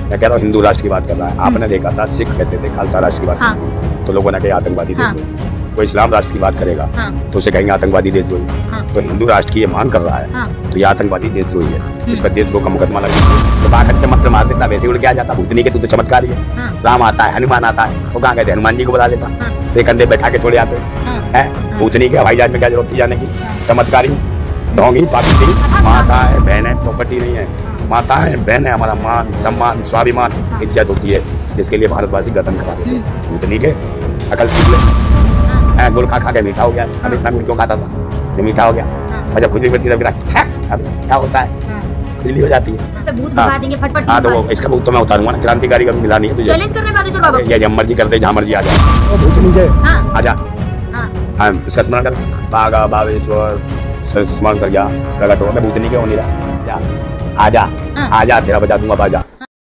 मैं कह रहा हूँ हिंदू राष्ट्र की बात कर रहा है। आपने देखा था सिख कहते थे खालसा राष्ट्र की बात तो लोगों ने कहा आतंकवादी देशद्रोही। कोई इस्लाम राष्ट्र की बात करेगा तो उसे कहेंगे आतंकवादी देशद्रोही। तो हिंदू राष्ट्र की ये मांग कर रहा है तो ये आतंकवादी देशद्रोही है। इस पर देशद्रोह का मुकदमा लगा तो बाहर से मंत्र मार देता, वैसे उड़ के आ जाता। भूतनी के तू तो चमत्कारी है। राम आता है, हनुमान आता है, वो कहाँ कहते हनुमान जी को बुला लेता, तो कंधे बैठा के छोड़े आते हैं। भूतनी के हवाई जहाज में क्या जरूरत थी जाने की? चमत्कारी ढोंगी पापी। माता है बहन है प्रॉपर्टी नहीं है। माता है बहन है हमारा मान सम्मान स्वाभिमान इज्जत होती है, जिसके लिए भारतवासी गर्दन करा देते हैं। भूतनी के अकल सीख ले। गुड़ खा के मीठा हो गया। अब इतना गुड़ क्यों खाता था? ये मीठा हो गया और जब खुजली बढ़ती है अब क्या होता है? खुजली हो जाती है। भूत भगा देंगे फटफट। हाँ तो इसका भूत तो मैं उतारूंगा ना। क्रांतिकारी का मिला नहीं है तुझे। चैलेंज करने बागेश्वर बाबा ये जब मर्जी कर दे, जहाँ मर्जी आ जाए। भूतनी के आजा। हाँ इसका स्मरण कर। बागा बागेश्वर स्मरण कर जा। प्रकट हो। मैं भूतनी के हो नहीं रहा। आजा आजा तेरा बजा दूंगा बाजा।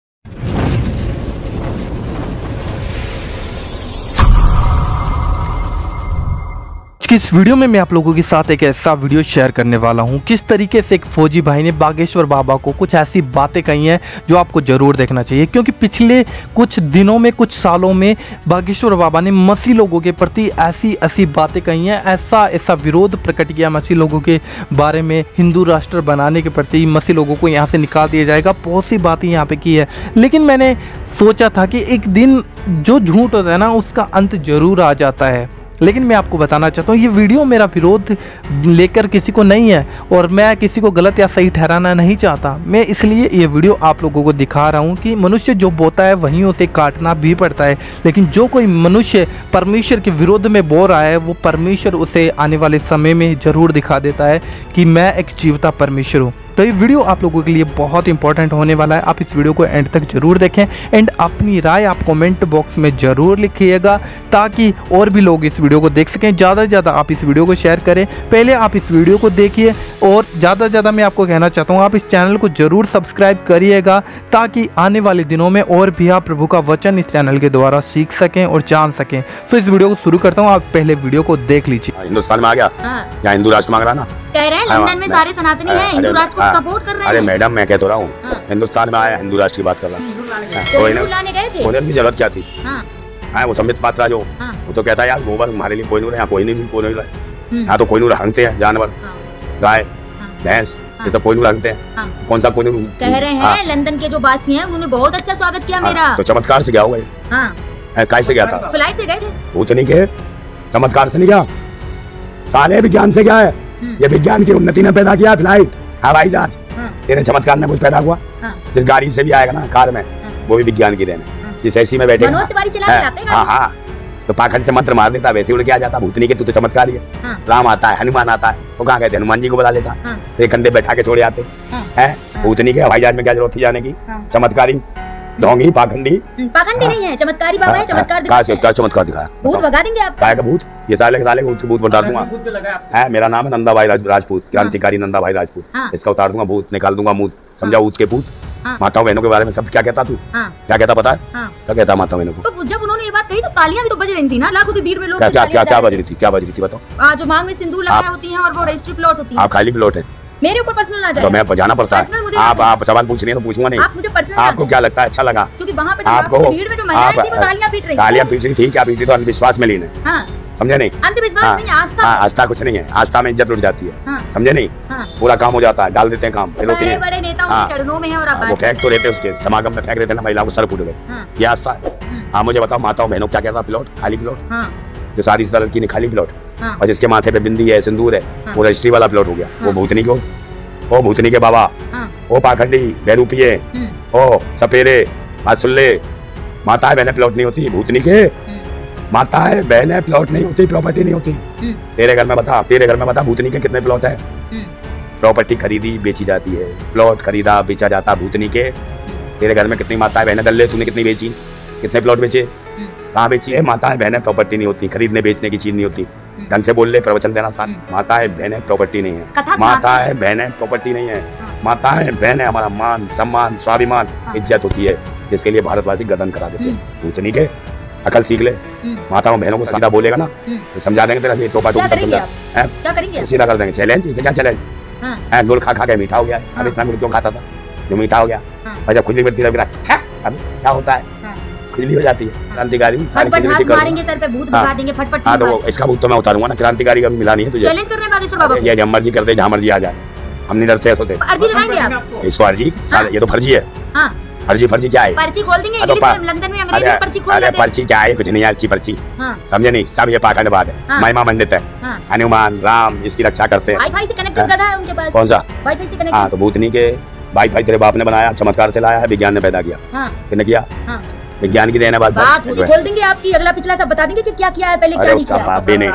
इस वीडियो में मैं आप लोगों के साथ एक ऐसा वीडियो शेयर करने वाला हूं किस तरीके से एक फौजी भाई ने बागेश्वर बाबा को कुछ ऐसी बातें कही हैं जो आपको ज़रूर देखना चाहिए, क्योंकि पिछले कुछ दिनों में कुछ सालों में बागेश्वर बाबा ने मसीह लोगों के प्रति ऐसी बातें कही हैं, ऐसा विरोध प्रकट किया मसीह लोगों के बारे में, हिंदू राष्ट्र बनाने के प्रति, मसीह लोगों को यहाँ से निकाल दिया जाएगा, बहुत सी बातें यहाँ पे की है। लेकिन मैंने सोचा था कि एक दिन जो झूठ होता है ना उसका अंत जरूर आ जाता है। लेकिन मैं आपको बताना चाहता हूँ ये वीडियो मेरा विरोध लेकर किसी को नहीं है और मैं किसी को गलत या सही ठहराना नहीं चाहता। मैं इसलिए ये वीडियो आप लोगों को दिखा रहा हूँ कि मनुष्य जो बोता है वहीं उसे काटना भी पड़ता है। लेकिन जो कोई मनुष्य परमेश्वर के विरोध में बोल रहा है वो परमेश्वर उसे आने वाले समय में ज़रूर दिखा देता है कि मैं एक जीवता परमेश्वर हूँ। तो ये वीडियो आप लोगों के लिए बहुत इंपॉर्टेंट होने वाला है। आप इस वीडियो को एंड तक जरूर देखें एंड अपनी राय आप कमेंट बॉक्स में ज़रूर लिखिएगा ताकि और भी लोग इस वीडियो को देख सकें। ज़्यादा से ज़्यादा आप इस वीडियो को शेयर करें। पहले आप इस वीडियो को देखिए और ज़्यादा से ज़्यादा मैं आपको कहना चाहता हूँ आप इस चैनल को ज़रूर सब्सक्राइब करिएगा ताकि आने वाले दिनों में और भी आप प्रभु का वचन इस चैनल के द्वारा सीख सकें और जान सकें। तो इस वीडियो को शुरू करता हूँ, आप पहले वीडियो को देख लीजिए। हिंदुस्तान में आ गया या हिंदू राष्ट्र मांग रहा ना? कह रहे हैं लंदन में सारे सनातनी हैं, हिंदू राष्ट्र को सपोर्ट कर रहे हैं। अरे मैडम मैं कह तो रहा हूँ हिंदुस्तान में आया हिंदू राष्ट्र की बात कर रहा हूँ। होने की जरूरत क्या थी? वो संबित पात्रा जो वो तो कहता है यार गोबर हमारे लिए कोई नहीं रहा, कोई नहीं कोई नहीं रहा। यहाँ तो कोई नहीं रखते हैं जानवर, गाय भैंस ये सब कोई नहीं रखते हैं। कौन सा कोई नहीं कह रहे हैं लंदन के जो वासी हैं उन्होंने बहुत अच्छा स्वागत किया मेरा। तो चमत्कार से क्या हो गए? कैसे गया था? फ्लाइट से गए थे। भूतनी के चमत्कार से नहीं गया, साले विज्ञान से क्या है? ये विज्ञान की उन्नति ने पैदा किया फ्लाइट हवाई जहाज। तेरे चमत्कार में कुछ पैदा हुआ? जिस गाड़ी से भी आएगा ना कार में वो भी विज्ञान की देन है। जिस ऐसी में बैठे हाँ तो पाखंड से मंत्र मार देता, वैसे उड़ के आ जाता। भूतनी के तू तो चमत्कारी है। राम आता है, हनुमान आता है, वो कहाँ कहते हनुमान जी को बुला लेता, तो कंधे बैठा के छोड़े आते हैं। भूतनी के हवाई जहाज में क्या जरूरत थी जाने की? चमत्कारी ढोंगी पाखंडी नहीं है, चमत्कारी बाबा है। चमत्कार क्या चमत्कार दिखाया? भूत भगा देंगे आप। का भूत? ये साले के भूत उतार दूंगा। मेरा नाम है नंदा भाई राजपूत, क्रांतिकारी नंदा भाई राजपूत। इसका उतार दूंगा भूत, निकाल दूंगा मुंह। समझा? भूत के भूत माताओं बहनों के बारे में सब क्या कहता तू? क्या कहता पता है? क्या कहता माताओं बहनों को? तो जब उन्होंने ये बात कही तो तालियां भी तो बज रही थी ना, लाखों की भीड़ में लोग। क्या बज रही थी? क्या बज रही थी बताओ? जो मांग में सिंदूर लगाए होती हैं और वो रजिस्ट्री प्लॉट होती है। आप खाली प्लॉट है मेरे ऊपर पर्सनल आ जाए तो मैं बजाना पड़ता है। आप सवाल पूछ रही हैं तो पूछूंगा नहीं। आप मुझे पर्सनल आपको क्या लगता है अच्छा लगा? क्योंकि वहाँ पे आपको भीड़ में जो महिलाएं थी वो तालियां पीट रही थी। तालियां पीट रही थी, क्या पीट रही? तो अंधविश्वास में लीन है। समझे नहीं? अंधविश्वास नहीं, आस्था। आस्था कुछ नहीं है, आस्था में इज्जत उठ जाती है। समझे नहीं? पूरा काम हो जाता है, डाल देते हैं काम। बड़े नेताओं के चरणों में है और वो फेंक तो रहते उसके समागम में फेंक देते ना, महिलाओं को सर फूट गए। ये आस्था है। हाँ मुझे बताओ माताओं बहनों क्या कहता? प्लॉट खाली प्लॉट जो शादी शुदा लड़की ने खाली प्लॉट और जिसके माथे पे बिंदी है सिंदूर है वो रजिस्ट्री वाला प्लॉट हो गया। वो भूतनी को, ओ भूतनी के बाबा, ओ पाखंडी बेरूपिये, ओ सपेरे सुल्ले, माता है बहने प्लॉट नहीं होती। भूतनी के माता है बहने प्लॉट नहीं होती, प्रॉपर्टी नहीं होती। तेरे घर में बता भूतनी के कितने प्लॉट है? प्रॉपर्टी खरीदी बेची जाती है, प्लॉट खरीदा बेचा जाता। भूतनी के तेरे घर में कितनी माता है बहने दल्ले? तूने कितनी बेची? कितने प्लॉट बेचे? कहाँ बेची है? माता है बहने प्रॉपर्टी नहीं होती, खरीदने बेचने की चीज नहीं होती। ढंग से बोल ले, प्रवचन देना साथ। माता है बहने प्रॉपर्टी नहीं है। माता है बहने प्रॉपर्टी नहीं है। माता है बहने हमारा मान सम्मान स्वाभिमान इज्जत होती है, जिसके लिए भारतवासी गर्दन करा देते हैं। भूतनी के अकल सीख ले। माताओं बहनों को सीधा बोलेगा ना तो समझा देंगे तेरा टोपा टोपी सब समझा। सीधा कर देंगे। चैलेंज इसे क्या चैलेंज? गुड़ खा के मीठा हो गया। अब इतना गुड़ क्यों खाता था? जो मीठा हो गया और जब खुजली बढ़ती है अब क्या होता है, खुजली हो जाती है। क्रांतिकारी फटफट हाथ मारेंगे सर पे, भूत भगा देंगे फटफट। हाँ तो इसका भूत तो मैं उतारूंगा ना, क्रांतिकारी का भी मिला नहीं है तुझे। चैलेंज कर रहे हैं बागेश्वर बाबा को, ये जहाँ मर्जी कर दे, जहाँ मर्जी आ जाए, हम नहीं डरते ऐसो से। अर्जी लगाएंगे आप इसको अर्जी, ये तो फर्जी है। हाँ फर्जी क्या है? पर्ची खोल देंगे इंग्लिश में, लंदन में अंग्रेजी में पर्ची खोल देते हैं। पर्ची क्या है? कुछ नहीं है, अच्छी पर्ची समझे नहीं, सब ये पाखंड बात है। महिमा मंडित है, हनुमान राम इसकी रक्षा करते हैं। वाईफाई से कनेक्टेड गधा है उनके पास। कौन सा वाईफाई से कनेक्टेड? हाँ तो भूतनी के वाईफाई तेरे बाप ने बनाया, चमत्कार से लाया है, विज्ञान ने पैदा किया। किसने किया? विज्ञान की देन है। बात मुझे खोल देंगे आपकी, अगला पिछला सब बता देंगे कि क्या किया है पहले, क्या नहीं किया। बाप ने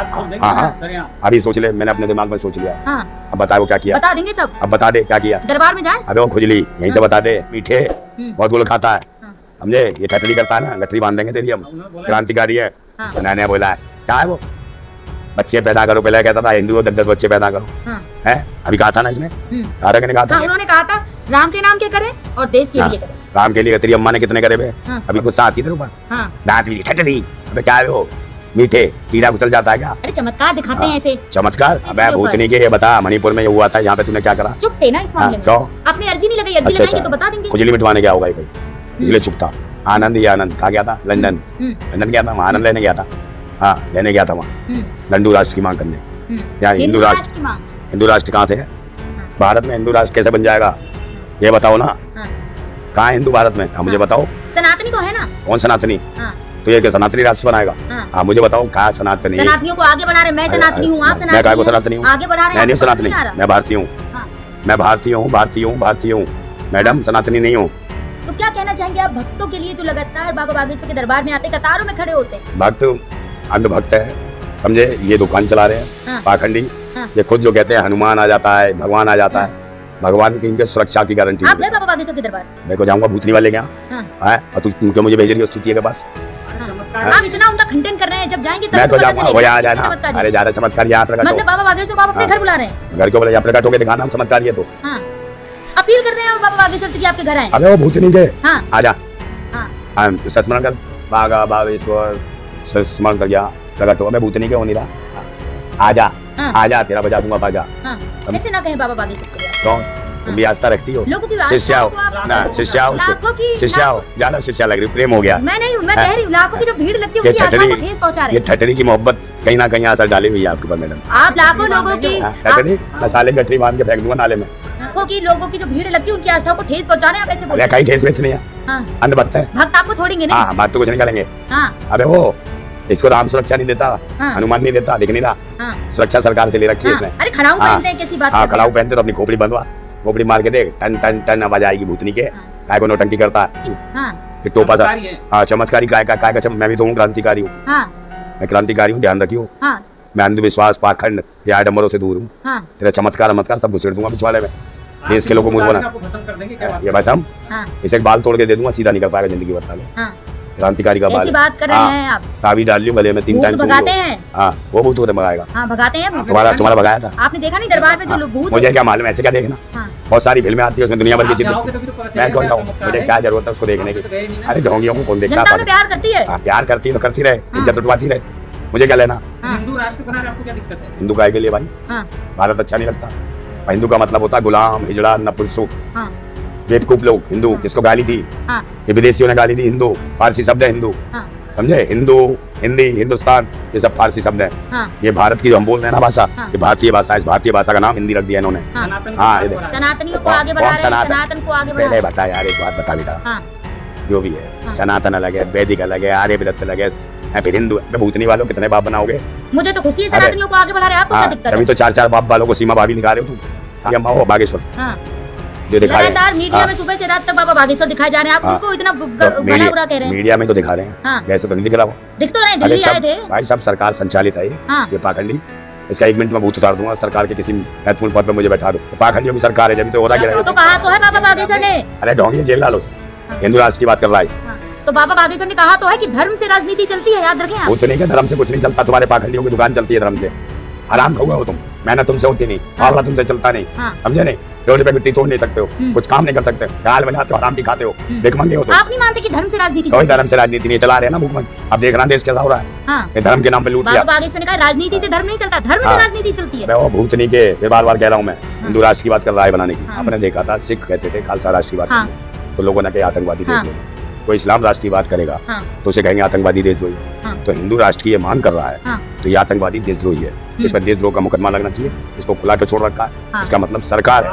हाँ अभी सोच ले, मैंने अपने दिमाग में सोच लिया। अब बता वो क्या किया, बता देंगे सब। अब बता दे क्या किया। दरबार में जाए, अबे वो खुजली यहीं से बता दे। मीठे बहुत गुल खाता है, समझे, ये ठटरी करता है ना, गठरी बांध देंगे तेरी। अब क्रांतिकारी है, नया बोला है क्या है वो, बच्चे पैदा करो। पहले कहता था हिंदू 10 बच्चे पैदा करो, है अभी कहा था ना इसने, कहा था कि नहीं कहा था? उन्होंने कहा था राम के नाम के करें और देश के लिए करें। राम के लिए तेरी अम्मा ने कितने करे बे? अभी कुछ साथ ही तेरे ऊपर दांत भी ठटरी। अबे क्या है वो, मीठे कीड़ा कुचल जाता है क्या? अरे चमत्कार दिखाते हैं ऐसे। चमत्कार? अबे भूतनी के ये बता, मणिपुर में ये हुआ था, यहाँ पे तूने क्या करा? चुप थे ना इस मामले में। क्यों? अपनी अर्जी नहीं लगाई, अर्जी लगाएंगे तो बता देंगे। खुजली मिटवाने क्या होगा भाई, इसलिए चुप था। आनंद ही आनंद कहा गया था, लंदन गया था, वहाँ आनंद लेने गया था। हाँ लेने गया था वहाँ, लंडू राष्ट्र की मांग करने। यहाँ हिंदू राष्ट्र कहाँ से है? भारत में हिंदू राष्ट्र कैसे बन जाएगा ये बताओ ना, कहाँ है हिंदू भारत में? मुझे बताओ। सनातनी तो है ना। कौन सनातनी? तो ये क्या सनातनी राष्ट्र बनाएगा? हाँ मुझे बताओ कहाँ सनातनी? सनातनियों को आगे बढ़ा रहे, मैं सनातनी हूँ, आप सनातनी? मैं काय को सनातनी हूँ? आगे बढ़ा रहे हैं। मैं नहीं सनातनी, मैं भारतीय हूँ, मैं भारतीय हूँ मैडम, सनातनी नहीं हूँ। तो क्या कहना चाहेंगे आप भक्तों के लिए जो लगातार बाबा बागेश्वर के दरबार में आते, कतारों में खड़े होते हैं? भक्त अंधभक्त है, समझे, ये दुकान चला रहे हैं पाखंडी। ये खुद जो कहते हैं हनुमान आ जाता है, भगवान आ जाता है, भगवान की इनके सुरक्षा की गारंटी। आप गए बाबा बागेश्वर के दरबार? देखो जाऊंगा भूतनी वाले के यहाँ, और तू क्यों मुझे भेज रही हो उस चुतिया के पास? आप इतना उनका खंडन कर रहे हैं, जब जाएंगे तब मैं तो जाऊंगा, वो आ जाए ना। अरे ज्यादा चमत्कार यहाँ प्रकट हो। मतलब बाबा बागेश्वर बाबा अपने घर बुला रहे हैं? घर क्यों बोले, यहाँ प्रकट होके दिखाना चमत्कार। ये तो अपील कर रहे हैं बाबा बागेश्वर से कि आपके घर आए। अबे वो भूतनी के आजा, स्मरण कर, बागा बागेश्वर स्मरण कर, गया प्रकट हो। मैं भूतनी के हो नहीं रहा, आजा आजा, तेरा बजा दूंगा बाजा। ऐसे ना कहें बाबा बागेश्वर के। कौन? तुम भी आस्था रखती हो? शिष्या हो ना, शिष्या हो, शिष्या हो, ज्यादा शिष्या लग रही, प्रेम हो गया। मैं नहीं हूँ, मैं कह रही हूँ लाखों की जो भीड़ लगती है उसकी आस्था को ठेस पहुंचा रहे हैं। ये ठटरी की मोहब्बत कहीं ना कहीं असर डाली हुई है आपके ऊपर मैडम। आप लाखों लोगों की ठटरी मसाले गठरी बांध के फेंक दूंगा नाले में। लाखों की लोगों की जो भीड़ लगती है उनकी आस्था को ठेस पहुंचा रहे हैं आप ऐसे बोल रहे हैं। कहीं ठेस वेस नहीं है, अंधभक्त है। भक्त आपको छोड़ेंगे नहीं? हाँ, भक्त कुछ नहीं करेंगे। अबे वो इसको राम सुरक्षा नहीं देता, हनुमान नहीं देता, दिख नहीं रहा, सुरक्षा सरकार से ले रखी है इसने। अरे खड़ाऊ पहनते हैं, कैसी बात? हाँ खड़ाऊ पहनते तो अपनी खोपड़ी बंधवा, खोपड़ी मार के देख, टन टन टन आवाज आएगी भूतनी के। काय को नौटंकी करता है टोपा सा। हाँ चमत्कारी काय का मैं भी तो हूँ क्रांतिकारी हूँ, मैं क्रांतिकारी हूँ, ध्यान रखियो। मैं अंधविश्वास पाखंड या आडम्बरों से दूर हूँ। तेरा चमत्कार सब घुसेड़ दूंगा पिछवाड़े में, देश के लोगों को मूर्ख बना। ये बस हम इसे बाल तोड़ के दे दूंगा, सीधा निकल पाएगा जिंदगी भर साले। क्रांतिकारी का बाल बात कर रहे हैं आप? ताबी डाल लियो गले में 3 टाइम भगाते हैं। हाँ वो भूत होते भगाएगा। हाँ भगाते हैं। तुम्हारा भगाया था आपने देखा नहीं दरबार में जो लोग भूत? मुझे क्या मालूम, ऐसे क्या देखना। बहुत सारी फिल्में आती है उसमें दुनिया भर की चीजें, मैं क्यों जाऊँ, मुझे क्या जरूरत है उसको देखने की? अरे ढोंगियों को कौन देखता है? प्यार करती है, प्यार करती है तो करती रहे, इज्जत उठवाती रहे, मुझे क्या लेना? हिंदू राष्ट्र बनाने आपको क्या दिक्कत है? हिंदू काय के लिए भाई? भारत अच्छा नहीं लगता। हिंदू का मतलब होता है गुलाम, हिजड़ा, नपुंसक, बेवकूफ लोग। हिंदू किसको गाली थी? ये विदेशियों ने गाली दी। हिंदू फारसी शब्द है, हिंदू समझे, हिंदू, हिंदी, हिंदुस्तान, ये सब फारसी शब्द है। ये भारत की जो हम बोल रहे हैं ना भाषा, ये भारतीय भाषा है। इस भारतीय भाषा का नाम हिंदी रख दिया इन्होंने। हाँ ये सनातनियों को आगे बढ़ा रहे हैं, सनातन को आगे बढ़ा। पहले बता यार, एक बात बता बेटा, जो भी है सनातन अलग है, वैदिक अलग है, आर्यभट्ट अलग है, फिर हिंदू है। भूतनी वालों कितने बाप बनाओगे? मुझे तो खुशी है सनातनियों को आगे बढ़ा रहे हैं, आपको क्या दिक्कत है? तभी तो 4 बाप वालों को सीमा भाभी दिखा रहे हो तुम। अम्मा हो बागेश्वर जो दिखा रहे हैं मीडिया में, सुबह से रात तक बाबा बागेश्वर दिखाए जा रहे हैं, आप उनको इतना भला बुरा कह रहे हैं। मीडिया में तो दिखा रहे हैं, वैसे तो नहीं दिख रहा वो। दिख तो रहे, दिल्ली आए थे भाई, सब सरकार संचालित है ये पाखंडी। इसका 1 मिनट में भूत उतार दूंगा, सरकार के किसी महत्वपूर्ण पद पे मुझे बैठा दो। तो पाखंडियों की सरकार है, जब तो हो रहा है। तो कहा तो है बाबा बागेश्वर ने। अरे ढोंगी जेल डालो, हिंदू राष्ट्र की बात कर रहा है। तो बाबा बागेश्वर ने कहा तो है कि धर्म से राजनीति चलती है, याद रखें। वो तो नहीं, धर्म से कुछ नहीं चलता, तुम्हारे पाखंडियों की दुकान चलती है धर्म से। आराम खाओगे हो तुम, मेहनत तुमसे होती नहीं, पावला तुमसे चलता नहीं, समझे नहीं? रोड पे गिट्टी तोड़ नहीं सकते हो, कुछ काम नहीं कर सकते, गाल बजाते हो, हराम भी खाते हो, भिखमंगे हो। तो आप नहीं मानते कि धर्म से राजनीति? कोई धर्म से राजनीति नहीं चला रहे ना भूखमंग। अब देख रहा देश कैसा हो रहा है, ये धर्म के नाम पे लूट लिया। बाबा बागेश्वर ने कहा राजनीति से धर्म नहीं चलता, धर्म से राजनीति चलती है। मैं वो भूतनी के बार-बार कह रहा हूँ, मैं हिंदू राष्ट्र की बात कर रहा है बनाने की। आपने देखा था सिख कहते थे खालसा राष्ट्र की बात, तो लोगों ने कहा आतंकवादी देश में। कोई इस्लाम राष्ट्र की बात करेगा तो उसे कहेंगे आतंकवादी देशद्रोही। तो हिंदू राष्ट्र की ये मांग कर रहा है तो ये आतंकवादी देशद्रोही है। इस पर देशद्रोह का मुकदमा लगना चाहिए। इसको खुला के छोड़ रखा है। इसका मतलब सरकार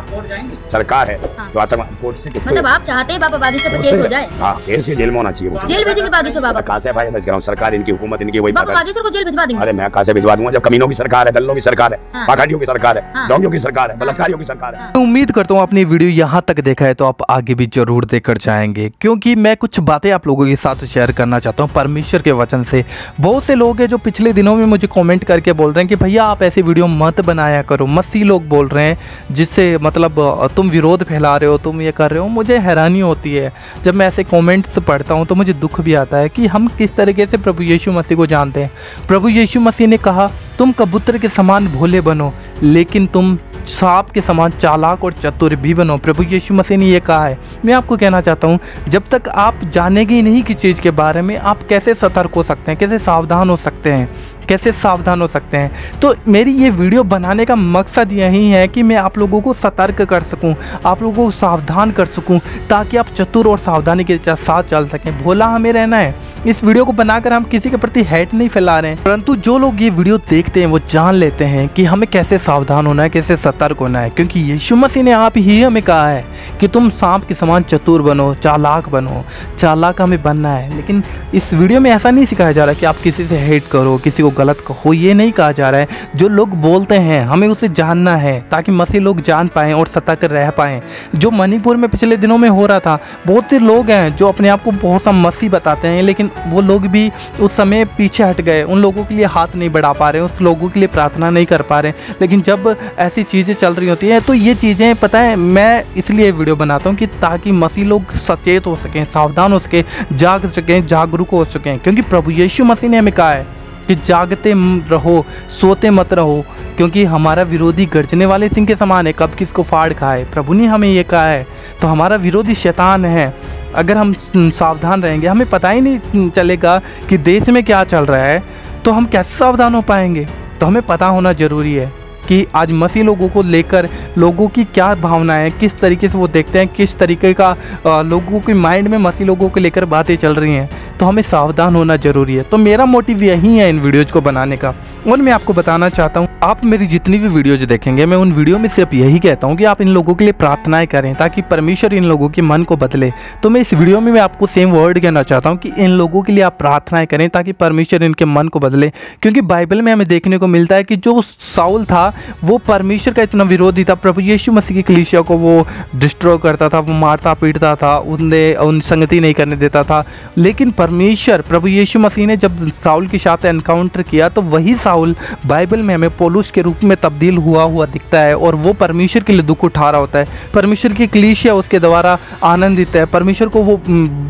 है जो आतंकवादी कोर्ट से मतलब आप चाहते हैं बाबा बागेश्वर पर केस हो जाए? हाँ, केस से जेल में होना चाहिए। जेल भेजेंगे बागेश्वर बाबा? कहाँ से भाई मैं कह रहा हूँ, सरकार इनकी हुकूमत इनकी वही बाबा बागेश्वर को जेल भिजवा देंगे? अरे मैं कहाँ से भिजवा दूंगा जब कमीनों की सरकार है, दल्लों की सरकार है, पाखंडियों की सरकार है, डोंगियों की सरकार है, बलात्कारियों की सरकार है। उम्मीद करता हूँ आपने वीडियो यहाँ तक देखा है तो आप आगे भी जरूर देखकर जाएंगे, क्योंकि मैं कुछ बातें आप लोगों के साथ शेयर करना चाहता हूँ परमेश्वर के वचन से। बहुत से लोग हैं जो पिछले दिनों में मुझे कमेंट करके बोल रहे हैं कि भैया आप ऐसी वीडियो मत बनाया करो। मसीह लोग बोल रहे हैं जिससे मतलब तुम विरोध फैला रहे हो, तुम ये कर रहे हो। मुझे हैरानी होती है जब मैं ऐसे कमेंट्स पढ़ता हूँ तो मुझे दुख भी आता है कि हम किस तरीके से प्रभु यीशु मसीह को जानते हैं। प्रभु यीशु मसीह ने कहा तुम कबूतर के समान भोले बनो लेकिन तुम सांप के समान चालाक और चतुर भी बनो। प्रभु यीशु मसीह ने ये कहा है। मैं आपको कहना चाहता हूँ जब तक आप जानेंगे ही नहीं किसी चीज़ के बारे में आप कैसे सतर्क हो सकते हैं, कैसे सावधान हो सकते हैं, कैसे सावधान हो सकते हैं। तो मेरी ये वीडियो बनाने का मकसद यही है कि मैं आप लोगों को सतर्क कर सकूं, आप लोगों को सावधान कर सकूं, ताकि आप चतुर और सावधानी के साथ चल सकें। भोला हमें रहना है। इस वीडियो को बनाकर हम किसी के प्रति हेट नहीं फैला रहे हैं, परंतु जो लोग ये वीडियो देखते हैं वो जान लेते हैं कि हमें कैसे सावधान होना है, कैसे सतर्क होना है। क्योंकि यीशु मसीह ने आप ही हमें कहा है कि तुम सांप के समान चतुर बनो, चालाक बनो। चालाक हमें बनना है। लेकिन इस वीडियो में ऐसा नहीं सिखाया जा रहा कि आप किसी से हेट करो, किसी को गलत कहो, ये नहीं कहा जा रहा है। जो लोग बोलते हैं हमें उसे जानना है ताकि मसीह लोग जान पाएँ और सतर्क रह पाएँ। जो मणिपुर में पिछले दिनों में हो रहा था, बहुत से लोग हैं जो अपने आप को बहुत सा मसीह बताते हैं, लेकिन वो लोग भी उस समय पीछे हट गए। उन लोगों के लिए हाथ नहीं बढ़ा पा रहे, उस लोगों के लिए प्रार्थना नहीं कर पा रहे। लेकिन जब ऐसी चीज़ें चल रही होती हैं तो ये चीज़ें पता है मैं इसलिए वीडियो बनाता हूँ कि ताकि मसीह लोग सचेत हो सकें, सावधान हो सकें, जाग सकें, जागरूक हो सकें। क्योंकि प्रभु यीशु मसीह ने हमें कहा है कि जागते रहो, सोते मत रहो, क्योंकि हमारा विरोधी गर्जने वाले सिंह के समान है, कब किसको फाड़ खाए। प्रभु ने हमें ये कहा है। तो हमारा विरोधी शैतान है। अगर हम सावधान रहेंगे, हमें पता ही नहीं चलेगा कि देश में क्या चल रहा है, तो हम कैसे सावधान हो पाएंगे। तो हमें पता होना ज़रूरी है कि आज मसीह लोगों को लेकर लोगों की क्या भावनाएं हैं, किस तरीके से वो देखते हैं, किस तरीके का लोगों के माइंड में मसीह लोगों को लेकर बातें चल रही हैं। तो हमें सावधान होना ज़रूरी है। तो मेरा मोटिव यही है इन वीडियोज़ को बनाने का। और मैं आपको बताना चाहता हूँ, आप मेरी जितनी भी वीडियोज़ देखेंगे मैं उन वीडियो में सिर्फ यही कहता हूँ कि आप इन लोगों के लिए प्रार्थनाएं करें ताकि परमेश्वर इन लोगों के मन को बदले। तो मैं इस वीडियो में मैं आपको सेम वर्ड कहना चाहता हूँ कि इन लोगों के लिए आप प्रार्थनाएं करें ताकि परमेश्वर इनके मन को बदले। क्योंकि बाइबल में हमें देखने को मिलता है कि जो साउल था वो परमेश्वर का इतना विरोधी था। प्रभु यीशु मसीह की कलीसिया को वो डिस्ट्रॉय करता था, वो मारता पीटता था, उन संगति नहीं करने देता था। लेकिन परमेश्वर प्रभु यीशु मसीह ने जब साउल के साथ एनकाउंटर किया तो वही साउल बाइबल में हमें पौलुस के रूप में तब्दील हुआ दिखता है और वो परमेश्वर के लिए दुख उठा रहा होता है। परमेश्वर की कलीसिया उसके द्वारा आनंदित है। परमेश्वर को वो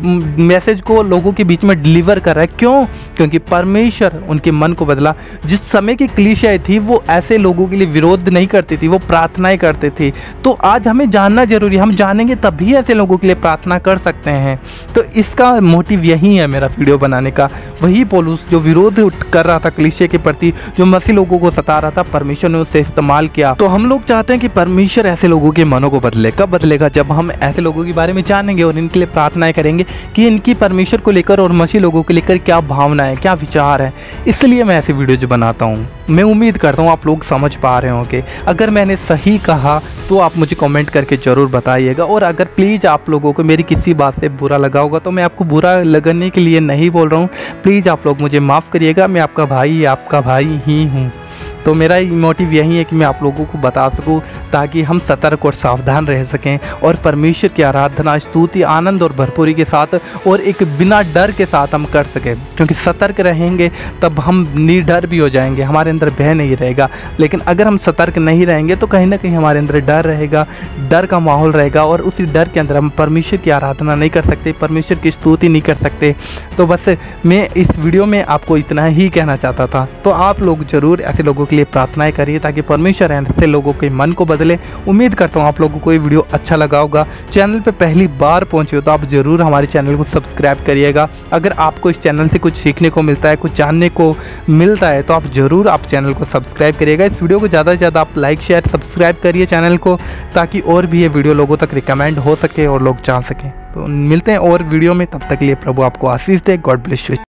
मैसेज को लोगों के बीच में डिलीवर कर रहा है। क्यों? क्योंकि परमेश्वर उनके मन को बदला। जिस समय की कलीसिया थी वो ऐसे लोगों के लिए विरोध नहीं करती थी, वो प्रार्थनाएं करते थे। तो आज हमें जानना जरूरी है। हम जानेंगे तभी ऐसे लोगों के लिए प्रार्थना कर सकते हैं। तो इसका मोटिव यही है मेरा वीडियो बनाने का। वही पौलुस जो विरोध कर रहा था कलीसिया के प्रति, जो मसीह लोगों को सता रहा था, परमेश्वर ने उसे इस्तेमाल किया। तो हम लोग चाहते हैं कि परमेश्वर ऐसे लोगों के मनों को बदले। कब बदलेगा? जब हम ऐसे लोगों के बारे में जानेंगे और इनके लिए प्रार्थनाएं करेंगे कि इनकी परमेश्वर को लेकर और मसीह लोगों को लेकर क्या भावना है, क्या विचार है। इसलिए मैं ऐसी वीडियो जो बनाता हूँ। मैं उम्मीद करता हूँ आप लोग समझ पा रहे होंगे। अगर मैंने सही कहा तो आप मुझे कमेंट करके ज़रूर बताइएगा। और अगर प्लीज़ आप लोगों को मेरी किसी बात से बुरा लगा होगा तो मैं आपको बुरा लगने के लिए नहीं बोल रहा हूँ। प्लीज़ आप लोग मुझे माफ़ करिएगा। मैं आपका भाई ही हूँ। तो मेरा मोटिव यही है कि मैं आप लोगों को बता सकूं ताकि हम सतर्क और सावधान रह सकें और परमेश्वर की आराधना, स्तुति, आनंद और भरपूरी के साथ और एक बिना डर के साथ हम कर सकें। क्योंकि सतर्क रहेंगे तब हम निडर भी हो जाएंगे, हमारे अंदर भय नहीं रहेगा। लेकिन अगर हम सतर्क नहीं रहेंगे तो कहीं ना कहीं हमारे अंदर डर रहेगा, डर का माहौल रहेगा और उसी डर के अंदर हम परमेश्वर की आराधना नहीं कर सकते, परमेश्वर की स्तुति नहीं कर सकते। तो बस मैं इस वीडियो में आपको इतना ही कहना चाहता था। तो आप लोग ज़रूर ऐसे लोगों के लिए प्रार्थनाएं करिए ताकि परमेश्वर ऐसे लोगों के मन को बदले। उम्मीद करता हूँ आप लोगों को ये वीडियो अच्छा लगा होगा। चैनल पे पहली बार पहुँचे हो तो आप ज़रूर हमारे चैनल को सब्सक्राइब करिएगा। अगर आपको इस चैनल से कुछ सीखने को मिलता है, कुछ जानने को मिलता है तो आप ज़रूर आप चैनल को सब्सक्राइब करिएगा। इस वीडियो को ज़्यादा से ज़्यादा आप लाइक शेयर सब्सक्राइब करिए चैनल को, ताकि और भी ये वीडियो लोगों तक रिकमेंड हो सके और लोग जान सकें। तो मिलते हैं और वीडियो में, तब तक के लिए प्रभु आपको आशीष दे। God bless you.